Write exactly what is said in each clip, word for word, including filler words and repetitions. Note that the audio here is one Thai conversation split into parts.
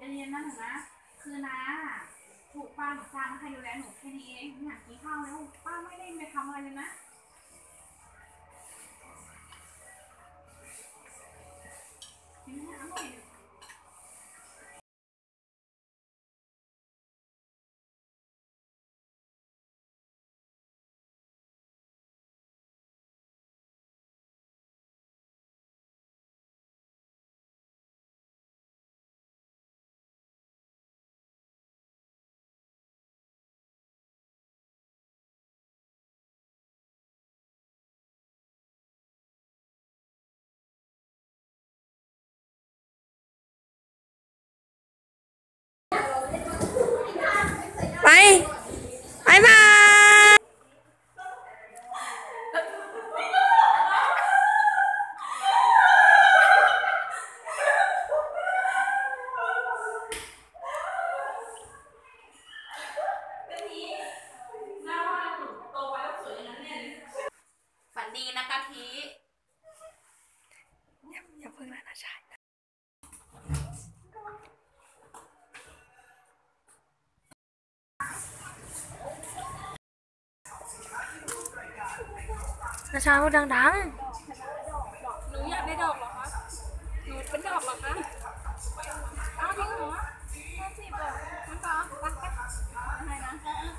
เย็นๆนะหนูนะคือน้าถูกป้าหนูจ้างให้ดูแลหนูแค่นี้เองอยากกินข้าวแล้วป้าไม่ได้ไปทำอะไรเลยนะกินน้ำหน่อยไปไปบายฝันดีนะกะทิอย่าอย่าเพิ่งนะนะชายนะชายพูดดังหนูอยากได้ดอกเหรอคะหนูเป็นดอกเหรอคะอ้าวจริงเหรอห้าสิบเหรอมันก็รักกันอะไรนะ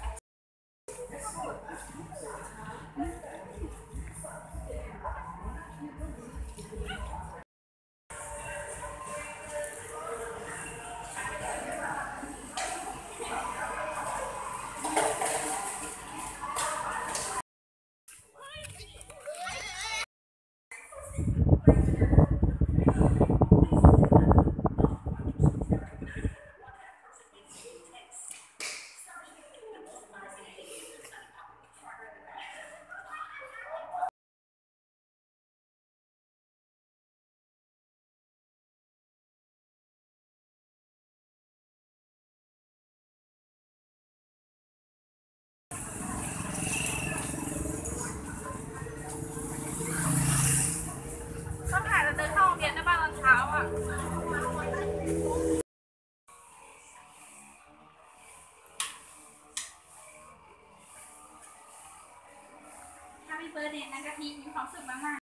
ต้องถ่ายแล้วเดินเข้าโรงเรียนได้บ้างตอนเช้าอ่ะถ้ามีเบอร์เดนนะกะทิมีความสุขมากๆ